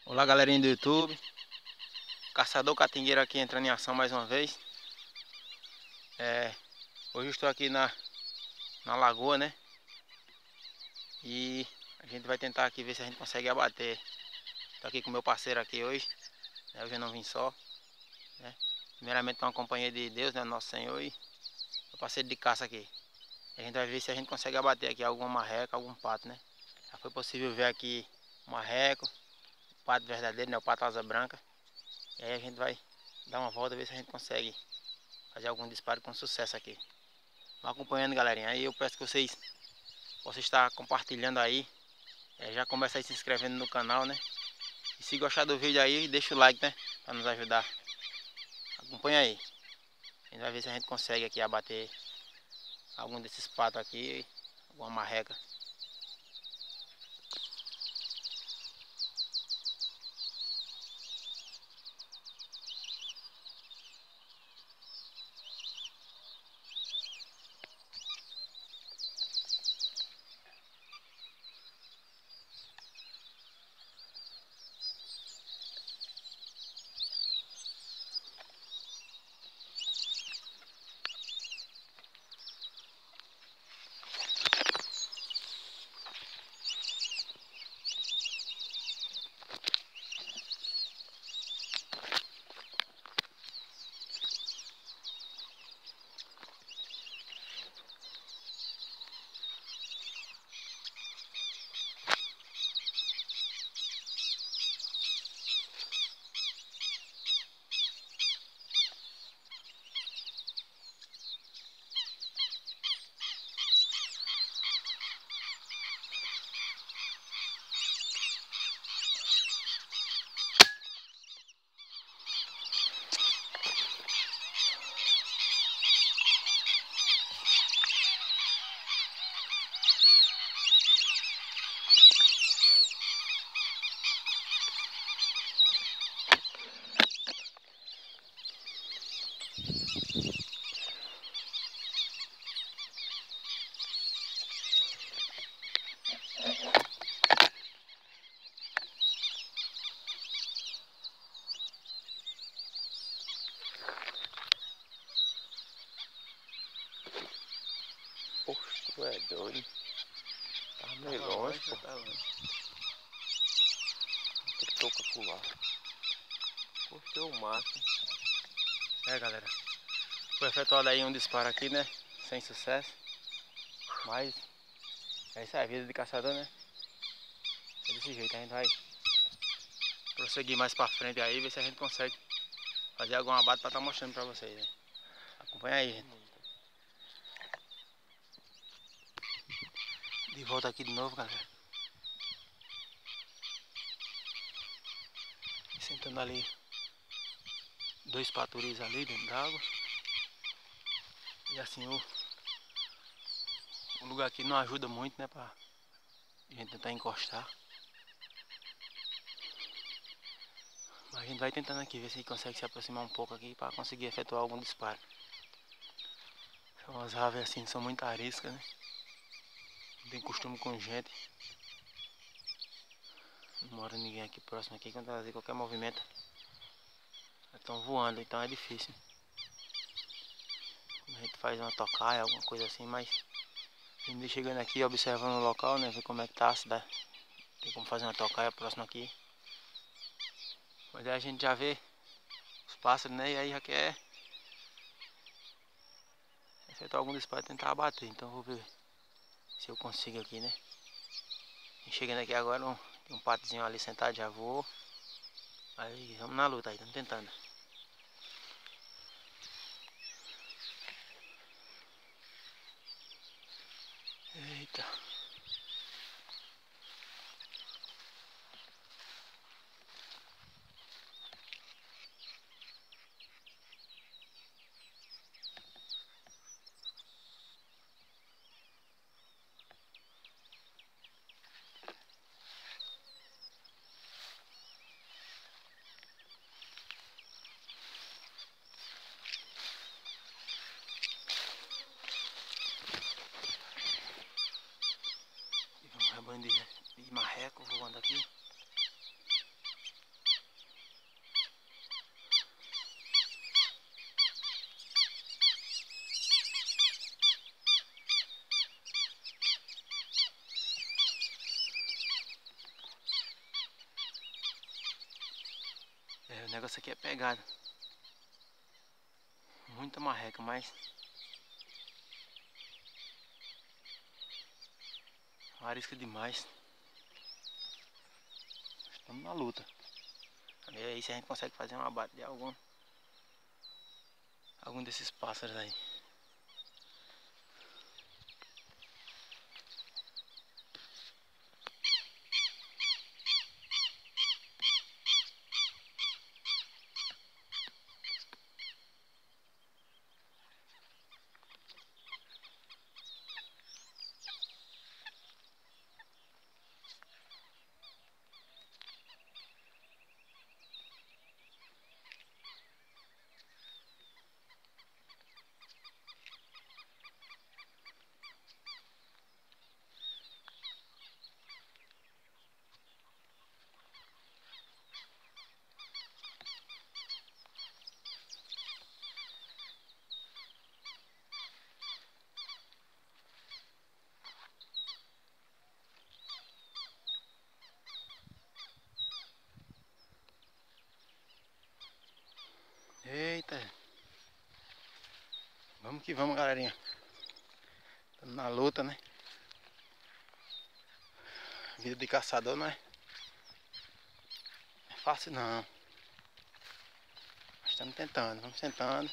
Olá, galerinha do YouTube. Caçador Catingueiro aqui entrando em ação mais uma vez. Hoje eu estou aqui na lagoa, né? E a gente vai tentar aqui ver se a gente consegue abater. Estou aqui com meu parceiro aqui hoje, né? Hoje eu não vim só, né? Primeiramente com a companhia de Deus, né? Nosso Senhor, e meu parceiro de caça aqui. A gente vai ver se a gente consegue abater aqui alguma marreca, algum pato, né? Já foi possível ver aqui um marreco, o pato verdadeiro, né? O pato asa branca. E aí a gente vai dar uma volta, ver se a gente consegue fazer algum disparo com sucesso aqui. Vão acompanhando, galerinha. Aí eu peço que vocês possam estar compartilhando aí. Já começa aí se inscrevendo no canal, né? E se gostar do vídeo aí, deixa o like, né? Para nos ajudar. Acompanha aí. A gente vai ver se a gente consegue aqui abater algum desses patos aqui, alguma marreca. Poxa, tu é doido. Tá meio longe, pô. Tá longe. Que toca pular. Poxa, o máximo. Galera. Foi efetuado aí um disparo aqui, né? Sem sucesso. Mas essa é a vida de caçador, né? É desse jeito, a gente vai prosseguir mais pra frente aí, ver se a gente consegue fazer algum abate pra estar mostrando pra vocês, né? Acompanha aí, gente. De volta aqui de novo, galera. Sentando ali dois paturis ali dentro d'água. E assim o lugar aqui não ajuda muito, né? Pra gente tentar encostar. Mas a gente vai tentando aqui, ver se consegue se aproximar um pouco aqui para conseguir efetuar algum disparo. São as aves assim, são muito ariscas, né? Não tem costume com gente. Não mora ninguém aqui próximo aqui, quando elas veem qualquer movimento, elas estão voando, então é difícil. A gente faz uma tocaia, alguma coisa assim, mas a gente chegando aqui, observando o local, né? Ver como é que tá, se dá, tem como fazer uma tocaia próximo aqui. Mas aí a gente já vê os pássaros, né? E aí já quer efetuar algum disparo e tentar abater. Então vou ver se eu consigo aqui, né? E chegando aqui agora, tem um patozinho ali sentado, já vou. Aí vamos na luta aí, estamos tentando. Eita. E vamos rebanho de marreco voando aqui. O negócio aqui é pegado. Muita marreca, mas arisca demais. Estamos na luta. E aí se a gente consegue fazer um abate de algum desses pássaros aí. Eita! Vamos que vamos, galerinha. Estamos na luta, né? Vida de caçador não é fácil não. Mas estamos tentando, vamos tentando.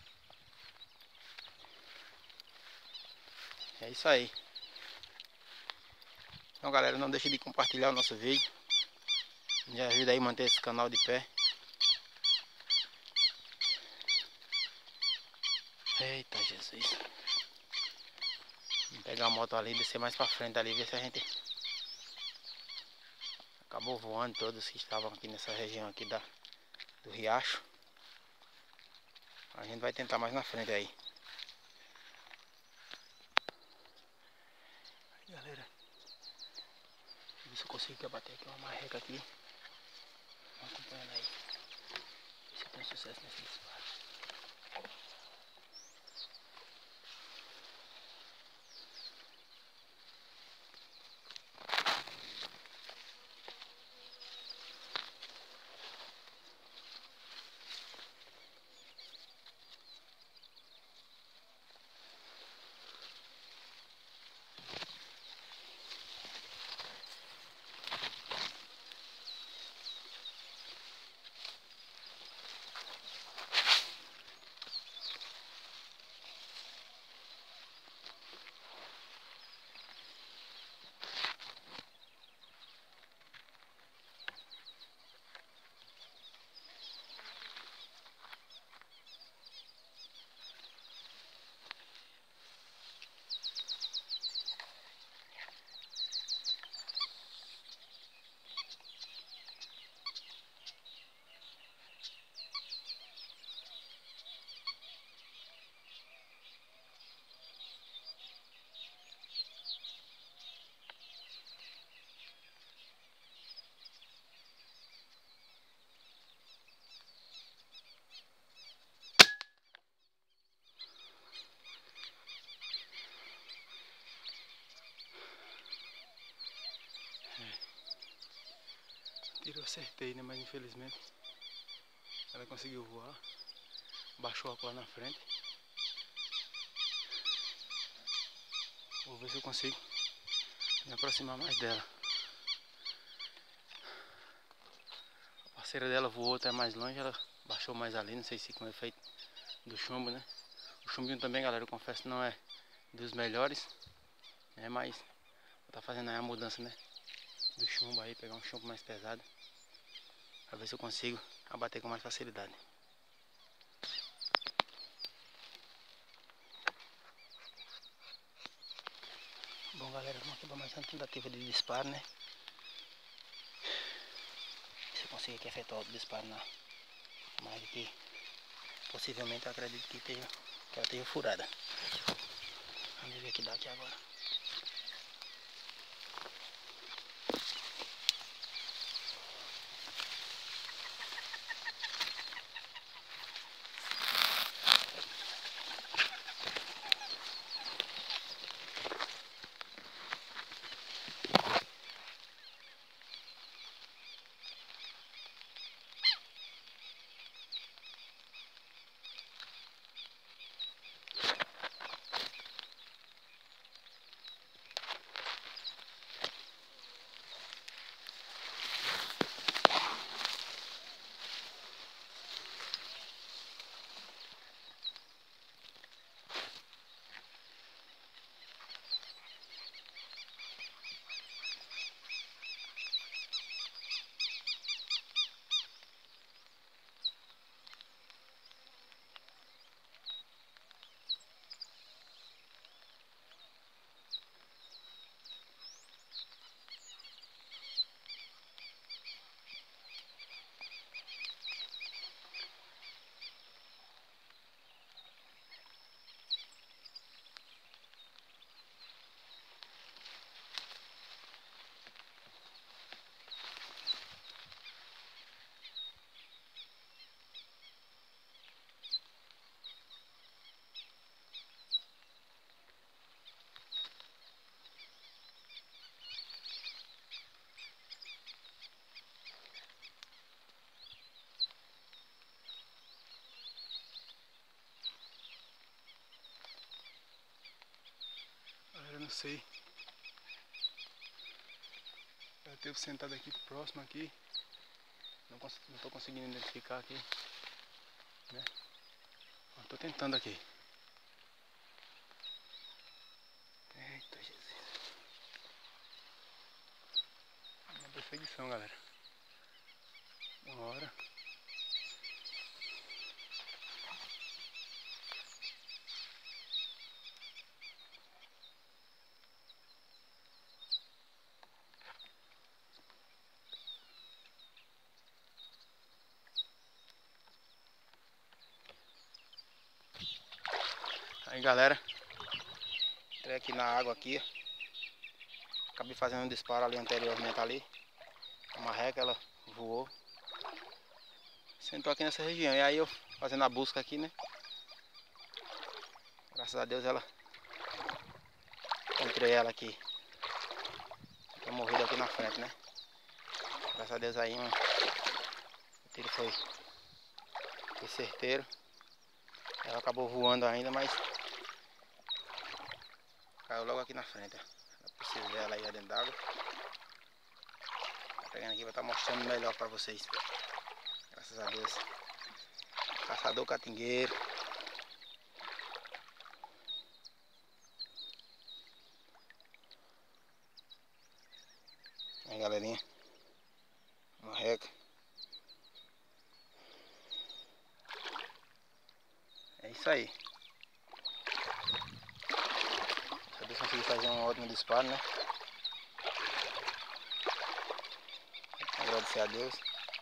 É isso aí. Então, galera, não deixe de compartilhar o nosso vídeo. Me ajuda aí a manter esse canal de pé. Eita Jesus. Vamos pegar a moto ali e descer mais pra frente ali, ver se a gente acabou voando todos que estavam aqui nessa região aqui do riacho. A gente vai tentar mais na frente aí. Aí, galera, ver se eu consigo bater aqui uma marreca aqui. Vamos acompanhando aí. Ver se eu tenho sucesso nesse disparo. Tiro eu acertei, né? Mas infelizmente ela conseguiu voar. Baixou a lá na frente. Vou ver se eu consigo me aproximar mais dela. A parceira dela voou até mais longe, ela baixou mais ali, não sei se com o efeito do chumbo, né? O chumbinho também, galera, eu confesso que não é dos melhores, né? Mas vou tá fazendo aí a mudança, né? Do chumbo aí, pegar um chumbo mais pesado, pra ver se eu consigo abater com mais facilidade. Bom, galera, vamos aqui para mais uma tentativa de disparo, né? Se eu conseguir aqui efetuar o disparo na mais que possivelmente eu acredito que ela esteja furada. Vamos ver o que dá aqui agora. não sei. Eu devo sentado aqui próximo aqui. Não tô conseguindo identificar aqui, né? Tô tentando aqui. Eita Jesus. Uma perseguição, galera. Bora. Aí galera, entrei aqui na água aqui. Acabei fazendo um disparo ali anteriormente ali. A marreca ela voou. Sentou aqui nessa região. E aí eu fazendo a busca aqui, né? Graças a Deus ela... Encontrei ela aqui. Tinha morrido aqui na frente, né? Graças a Deus aí o tiro foi certeiro. Ela acabou voando ainda, mas caiu logo aqui na frente. Eu preciso ver ela aí dentro d'água. Tá pegando aqui, vai estar mostrando melhor para vocês. Graças a Deus. Caçador catingueiro. Aí galerinha, uma reca. É isso aí. Eu consegui fazer um ótimo disparo, né? Agradecer a Deus.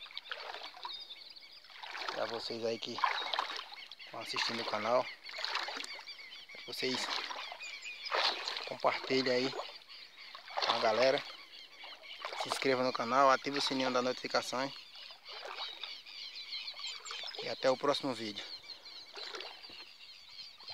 E a vocês aí que estão assistindo o canal. Vocês compartilhem aí com a galera. Se inscreva no canal, ative o sininho das notificações. E até o próximo vídeo.